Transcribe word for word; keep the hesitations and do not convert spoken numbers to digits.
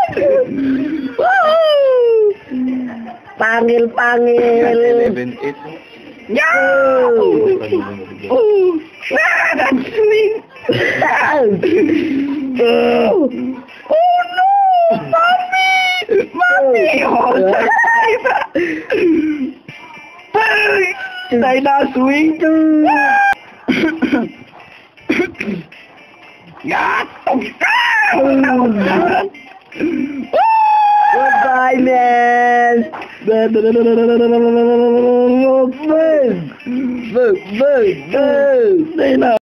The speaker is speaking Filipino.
Panggil panggil. eleven eight. Ya. Oh, That's me. Oh. Oh no, mommy, mommy. Oh, saya dah swing tu. Ya, goodbye, man. Bug, bug, bug, bug. Say no.